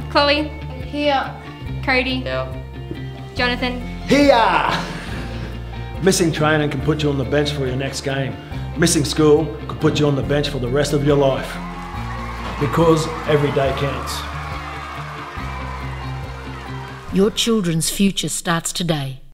Chloe. Here. Cody. Yeah. Jonathan. Here! Missing training can put you on the bench for your next game. Missing school could put you on the bench for the rest of your life. Because every day counts. Your children's future starts today.